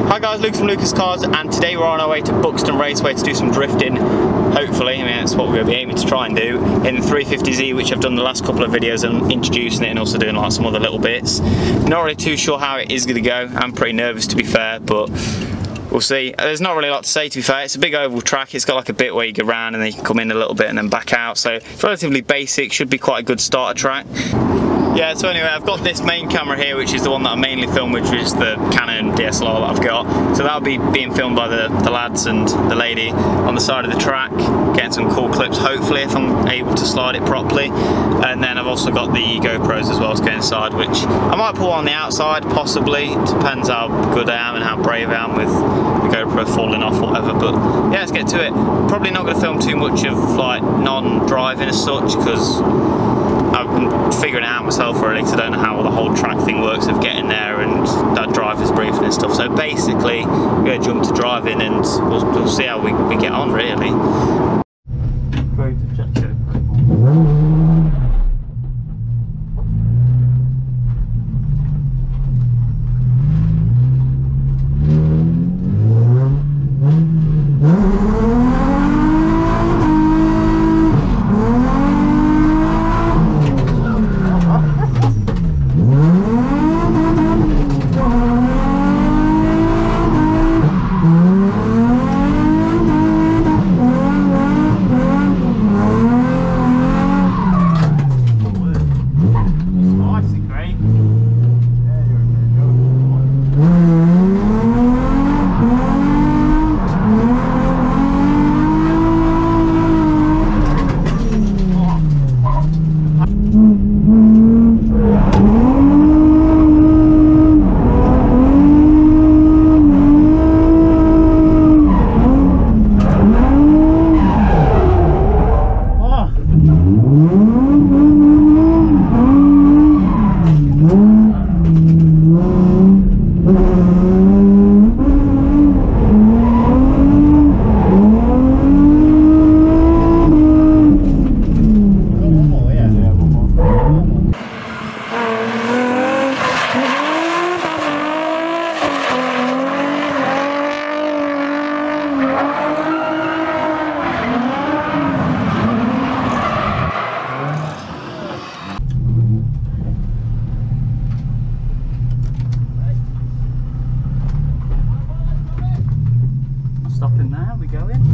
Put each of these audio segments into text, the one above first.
Hi guys, Lucas from Lucas Cars, and today we're on our way to Buxton Raceway to do some drifting, hopefully. I mean, that's what we're going to be aiming to try and do in the 350Z, which I've done the last couple of videos and introducing it and also doing like some other little bits. Not really too sure how it is going to go. I'm pretty nervous, to be fair, but we'll see. There's not really a lot to say, to be fair. It's a big oval track. It's got like a bit where you go around and then you can come in a little bit and then back out, so it's relatively basic. Should be quite a good starter track. Yeah, so anyway, I've got this main camera here, which is the one that I mainly film, which is the Canon DSLR that I've got. So that'll be being filmed by the lads and the lady on the side of the track, getting some cool clips, hopefully, if I'm able to slide it properly. And then I've also got the GoPros as well to go inside, which I might pull on the outside, possibly. It depends how good I am and how brave I am with the GoPro falling off, whatever. But yeah, let's get to it. Probably not going to film too much of like non-driving as such, because I've been figuring it out myself really, because I don't know how the whole track thing works of getting there and that driver's briefing and stuff. So basically, we're going to jump to driving and we'll see how we get on really. Stopping there, we go in.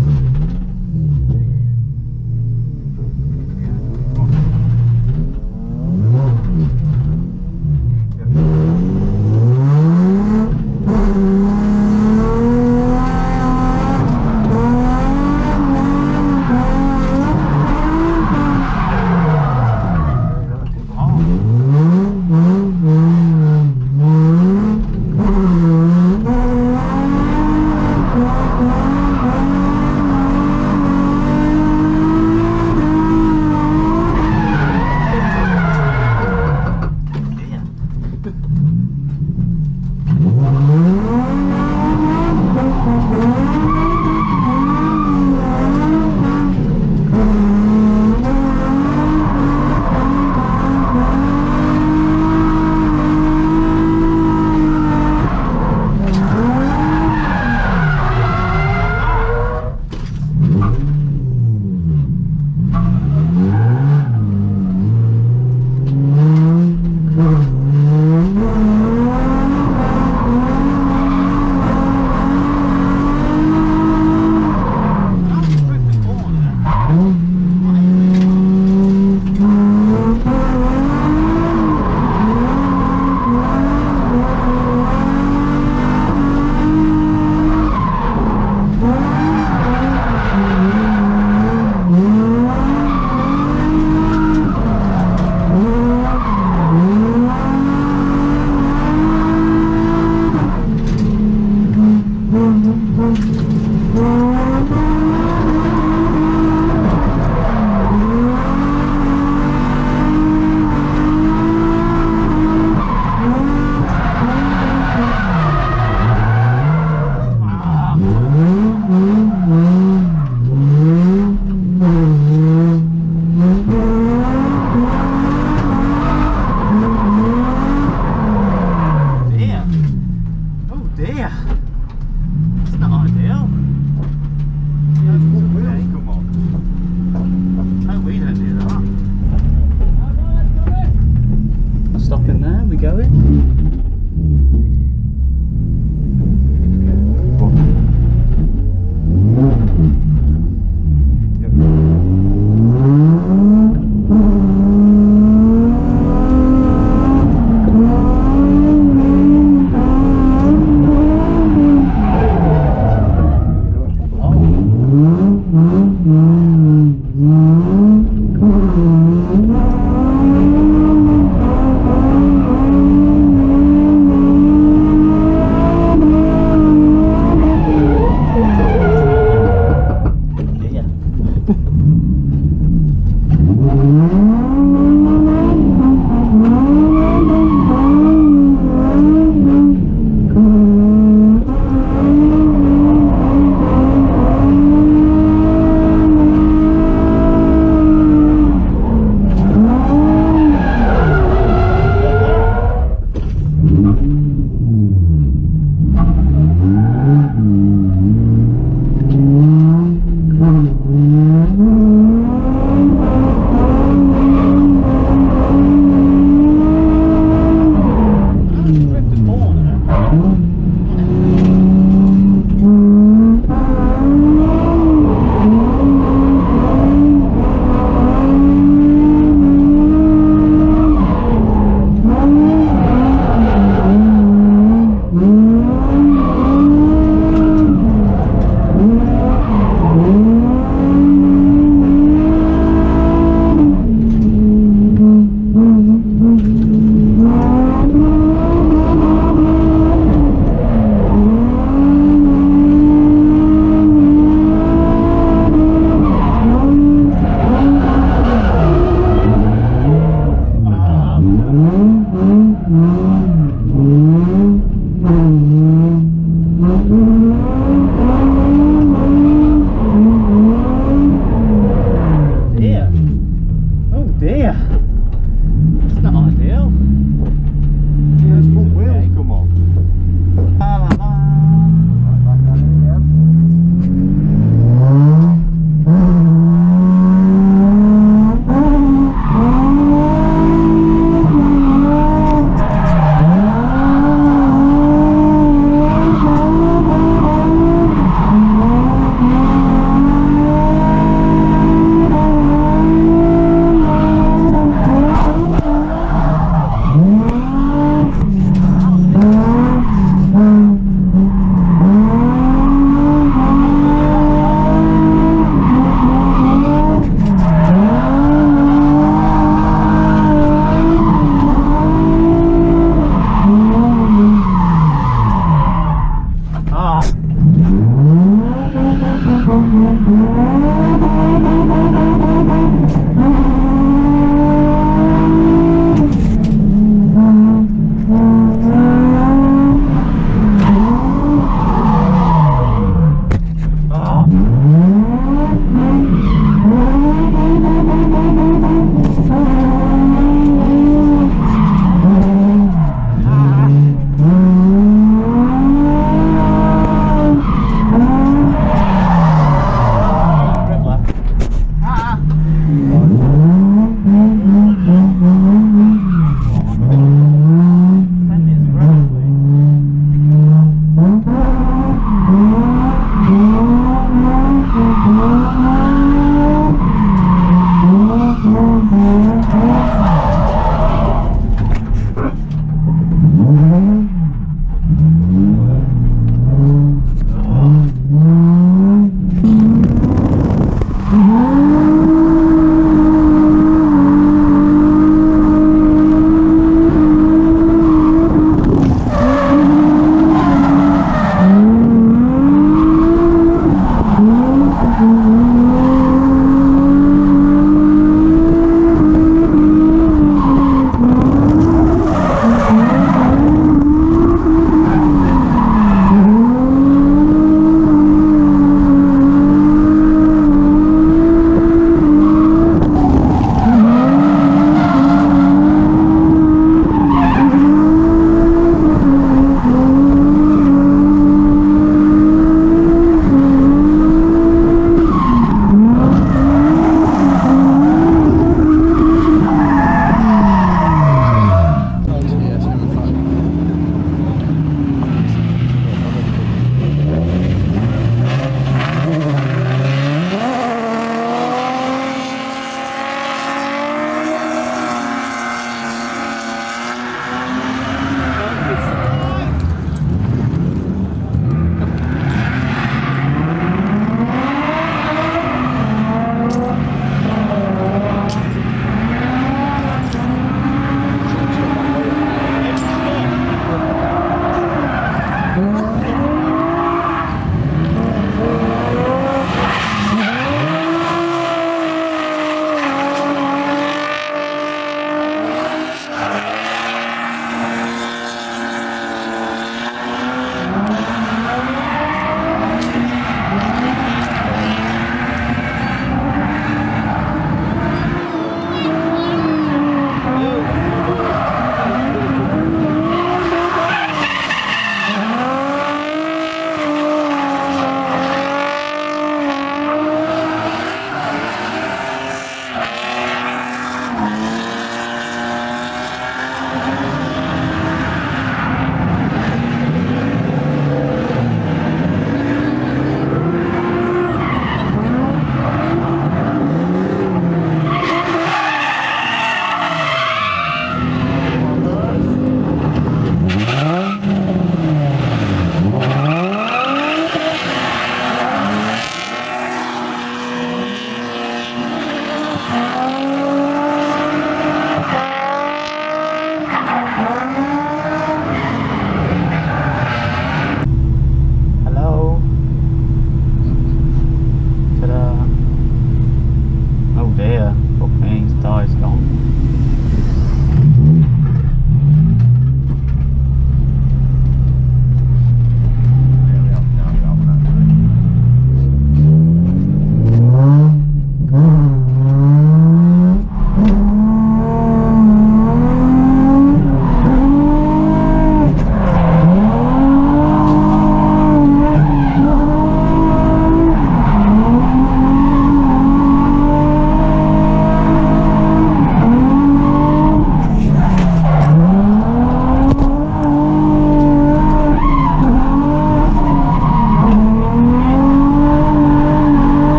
It's not ideal. Okay, come on. No, we don't do that. Stopping there, we going?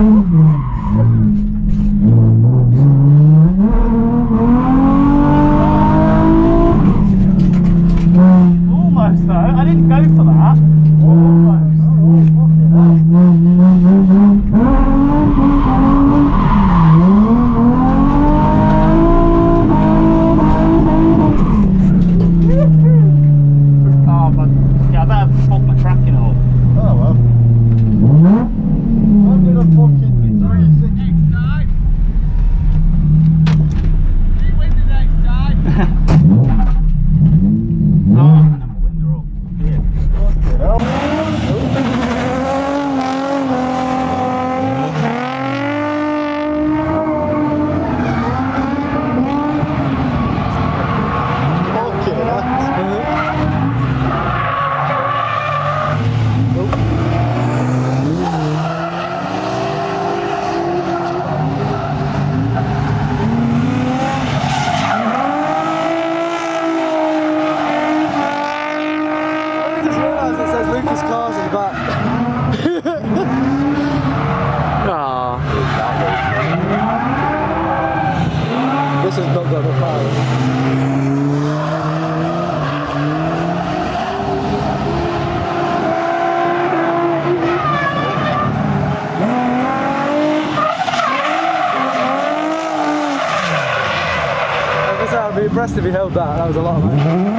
Almost though, I didn't go for that. Almost. Yeah, I better fuck my tracking up. Oh well. I did a fucking 360. Next time. You win the next time. Oh, my window up. Yeah. Fucking hell. Fucking hell. This has not got the fire. I'd be impressed if he held that. That was a lot of money.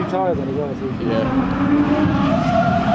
new tyres on as well, so Yeah.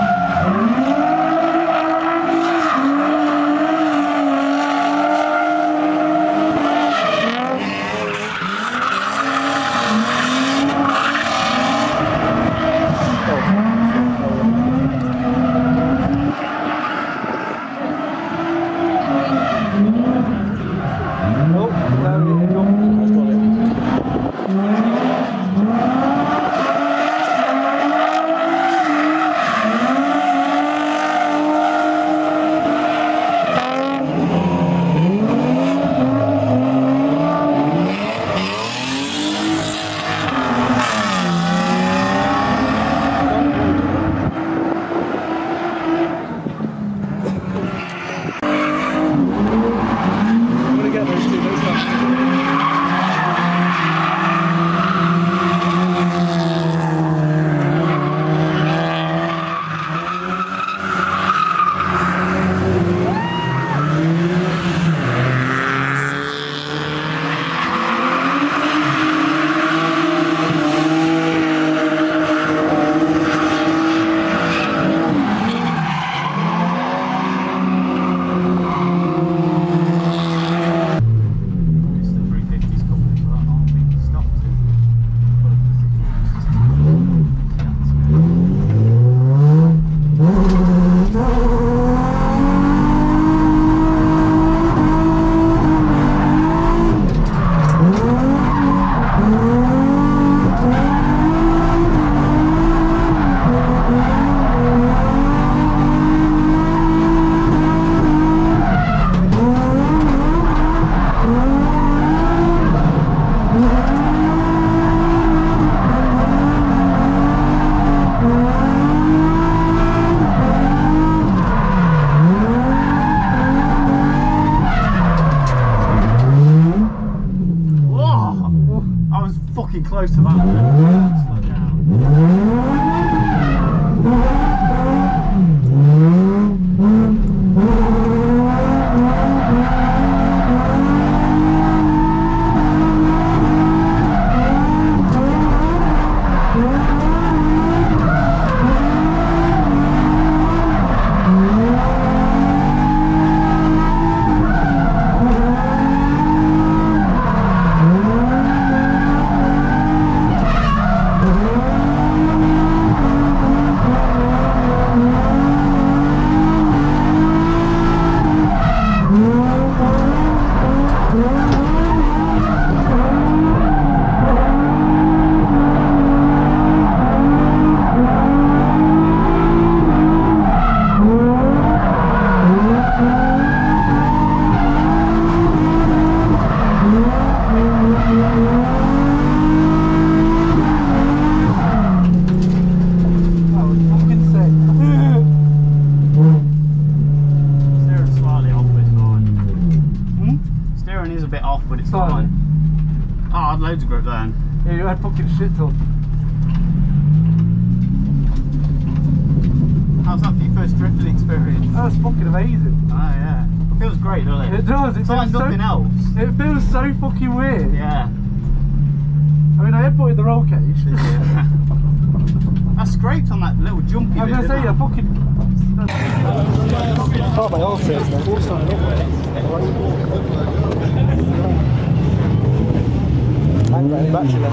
Fucking close to that. Slow down. But it's fine. Oh, I had loads of grip then. Yeah, you had fucking shit ton. How's that for your first drifting experience? That was fucking amazing. Oh yeah. It feels great, doesn't it? It does. It's like nothing else. It feels so fucking weird. Yeah. I mean, I headbutted the roll cage. Yeah. I scraped on that little jumpy bit. I'm gonna say, I fucking. Oh, my arm says now. Battery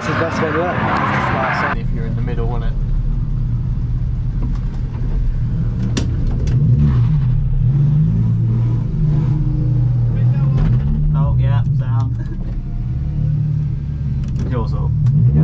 the best one yet. Just like I said, if you're in the middle, wouldn't it? Oh yeah, sound. Yours up. Yeah.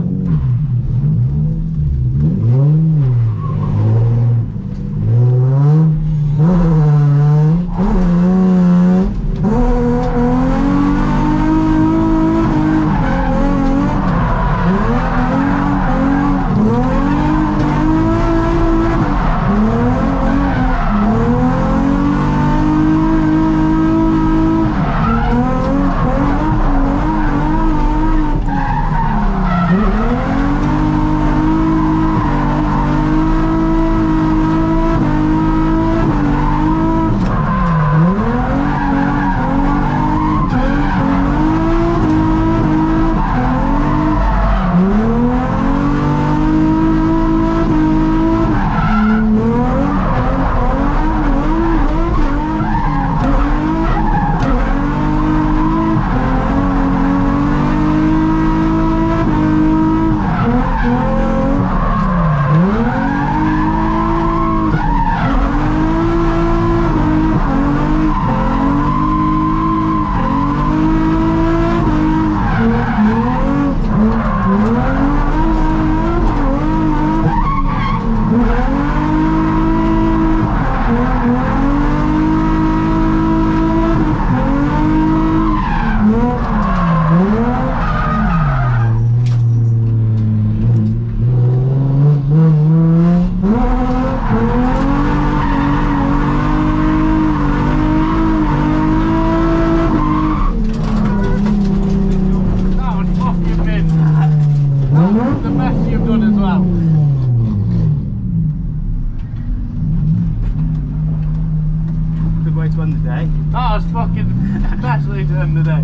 Way to end the day. That was fucking best way to end the day.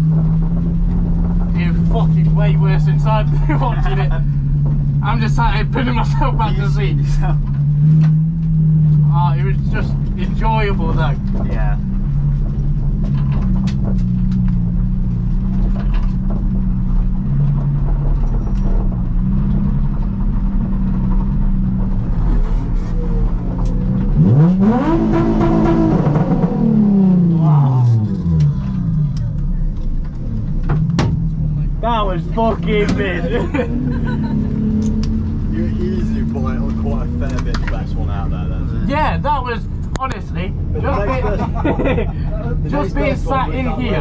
It was fucking way worse inside than watching it. I'm just sat here putting myself back to sleep. Oh, it was just enjoyable though. Yeah. That was fucking mid. You're easy by quite a fair bit the best one out there then. Yeah, that was honestly just being sat in here.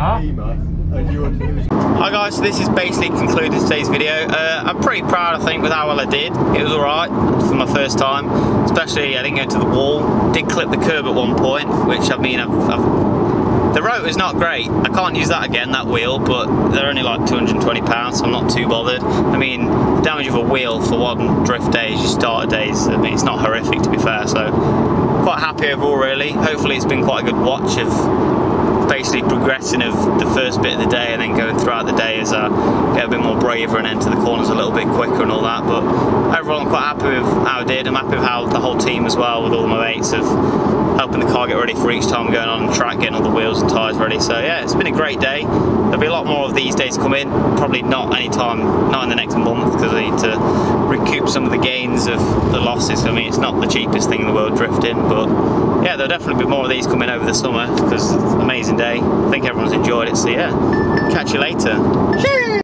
Hi guys, so this is basically concluded today's video. I'm pretty proud I think with how well I did. It was alright for my first time, especially I didn't go to the wall. Did clip the curb at one point, which I mean the rotor's not great. I can't use that again, that wheel, but they're only like £220, so I'm not too bothered. I mean, the damage of a wheel for one drift day is your starter days. I mean, it's not horrific to be fair, so quite happy overall really. Hopefully it's been quite a good watch of basically progressing of the first bit of the day and then going throughout the day as I get a bit more braver and enter the corners a little bit quicker and all that. But overall I'm quite happy with how I did. I'm happy with how the whole team as well, with all my mates, of helping the car get ready for each time we're going on the track, getting all the wheels and tyres ready. So yeah, it's been a great day. There'll be a lot more of these days coming, probably not anytime, not in the next month, because I need to recoup some of the gains of the losses. I mean, it's not the cheapest thing in the world drifting, but yeah, there'll definitely be more of these coming over the summer because it's an amazing day. I think everyone's enjoyed it, so yeah, catch you later. Cheers!